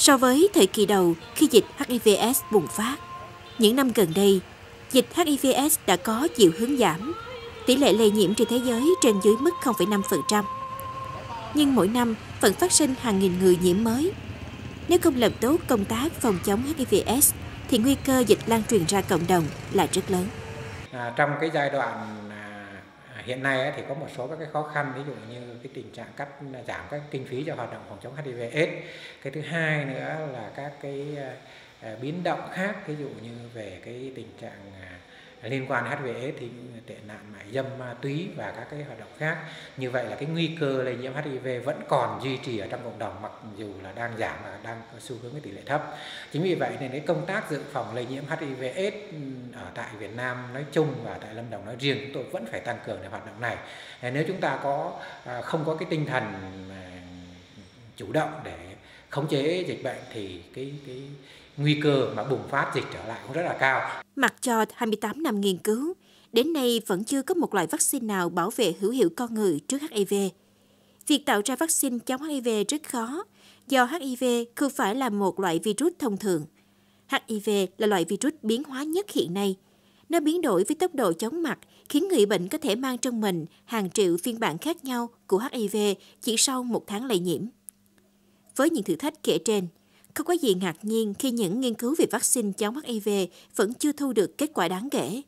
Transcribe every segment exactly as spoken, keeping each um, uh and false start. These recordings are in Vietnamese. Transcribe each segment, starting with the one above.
So với thời kỳ đầu khi dịch H I V S bùng phát, những năm gần đây, dịch H I V S đã có chiều hướng giảm, tỷ lệ lây nhiễm trên thế giới trên dưới mức không phẩy năm phần trăm. Nhưng mỗi năm vẫn phát sinh hàng nghìn người nhiễm mới. Nếu không làm tốt công tác phòng chống H I V S, thì nguy cơ dịch lan truyền ra cộng đồng là rất lớn. À, trong cái giai đoạn à, hiện nay ấy, thì có một số các cái khó khăn, ví dụ như cái tình trạng cắt giảm các kinh phí cho hoạt động phòng chống H I V S. Cái thứ hai nữa là các cái à, biến động khác, ví dụ như về cái tình trạng à, liên quan đến H I V S thì tệ nạn mại dâm, ma túy và các cái hoạt động khác. Như vậy là cái nguy cơ lây nhiễm H I V vẫn còn duy trì ở trong cộng đồng, mặc dù là đang giảm và đang có xu hướng cái tỷ lệ thấp. Chính vì vậy nên cái công tác dự phòng lây nhiễm H I V S ở tại Việt Nam nói chung và tại Lâm Đồng nói riêng, chúng tôi vẫn phải tăng cường để hoạt động này. Nếu chúng ta có không có cái tinh thần chủ động để khống chế dịch bệnh thì cái cái nguy cơ mà bùng phát dịch trở lại cũng rất là cao. Mặc cho hai mươi tám năm nghiên cứu, đến nay vẫn chưa có một loại vaccine nào bảo vệ hữu hiệu con người trước H I V. Việc tạo ra vaccine chống H I V rất khó, do H I V không phải là một loại virus thông thường. H I V là loại virus biến hóa nhất hiện nay. Nó biến đổi với tốc độ chóng mặt, khiến người bệnh có thể mang trong mình hàng triệu phiên bản khác nhau của H I V chỉ sau một tháng lây nhiễm. Với những thử thách kể trên, không có gì ngạc nhiên khi những nghiên cứu về vaccine chống H I V vẫn chưa thu được kết quả đáng kể.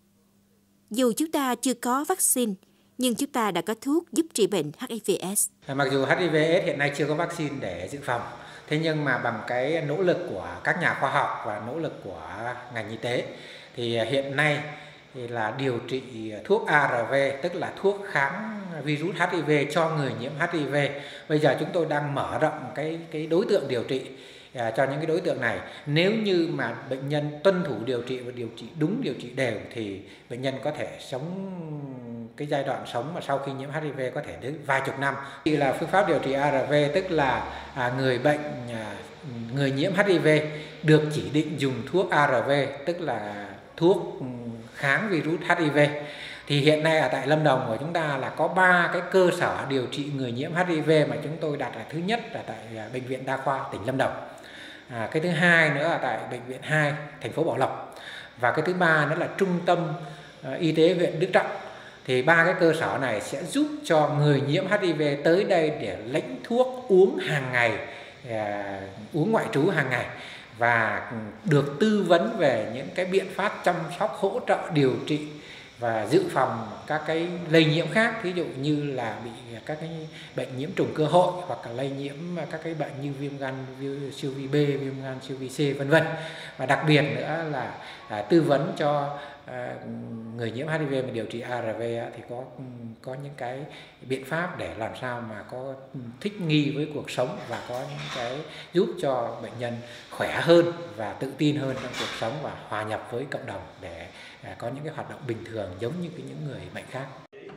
Dù chúng ta chưa có vaccine, nhưng chúng ta đã có thuốc giúp trị bệnh H I V S. Mặc dù H I V S hiện nay chưa có vaccine để dự phòng, thế nhưng mà bằng cái nỗ lực của các nhà khoa học và nỗ lực của ngành y tế, thì hiện nay thì là điều trị thuốc A R V, tức là thuốc kháng virus H I V cho người nhiễm H I V. Bây giờ chúng tôi đang mở rộng cái cái đối tượng điều trị à, cho những cái đối tượng này. Nếu như mà bệnh nhân tuân thủ điều trị và điều trị đúng, điều trị đều thì bệnh nhân có thể sống cái giai đoạn sống mà sau khi nhiễm H I V có thể đến vài chục năm. Thì là phương pháp điều trị A R V, tức là à, người bệnh à, người nhiễm H I V được chỉ định dùng thuốc A R V, tức là thuốc kháng virus H I V. Thì hiện nay ở tại Lâm Đồng của chúng ta là có ba cái cơ sở điều trị người nhiễm H I V mà chúng tôi đặt là thứ nhất là tại Bệnh viện Đa khoa tỉnh Lâm Đồng. À, cái thứ hai nữa là tại Bệnh viện hai thành phố Bảo Lộc. Và cái thứ ba nữa là Trung tâm uh, Y tế huyện Đức Trọng. Thì ba cái cơ sở này sẽ giúp cho người nhiễm H I V tới đây để lãnh thuốc uống hàng ngày, uh, uống ngoại trú hàng ngày, và được tư vấn về những cái biện pháp chăm sóc, hỗ trợ điều trị và dự phòng các cái lây nhiễm khác, ví dụ như là bị các cái bệnh nhiễm trùng cơ hội, hoặc là lây nhiễm các cái bệnh như viêm gan siêu vi B, viêm gan siêu vi C, vân vân. Và đặc biệt nữa là à, tư vấn cho à, người nhiễm H I V mà điều trị A R V á, thì có có những cái biện pháp để làm sao mà có thích nghi với cuộc sống và có những cái giúp cho bệnh nhân khỏe hơn và tự tin hơn trong cuộc sống và hòa nhập với cộng đồng để à, có những cái hoạt động bình thường giống như cái những người bệnh khác.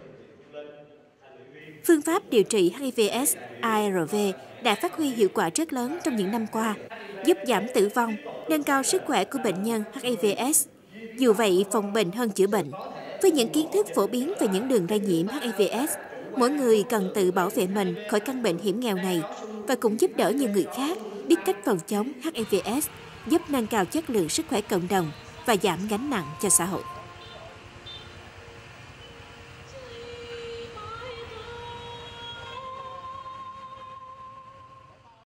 Phương pháp điều trị H I V S A R V đã phát huy hiệu quả rất lớn trong những năm qua, giúp giảm tử vong, nâng cao sức khỏe của bệnh nhân H I V S. Dù vậy, phòng bệnh hơn chữa bệnh. Với những kiến thức phổ biến về những đường lây nhiễm H I V S, mỗi người cần tự bảo vệ mình khỏi căn bệnh hiểm nghèo này và cũng giúp đỡ nhiều người khác biết cách phòng chống H I V S, giúp nâng cao chất lượng sức khỏe cộng đồng và giảm gánh nặng cho xã hội.